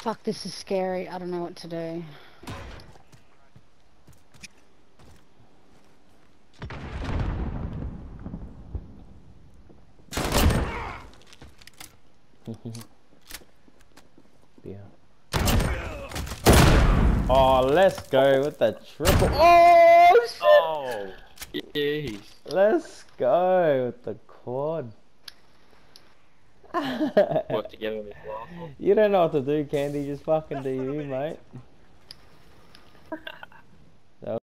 fuck, this is scary. I don't know what to do. Yeah. Oh, let's go with the triple. Oh, shit! Oh, jeez. Let's go with the quad. Work together with last one. You don't know what to do, Candy. Just fucking do you, mate.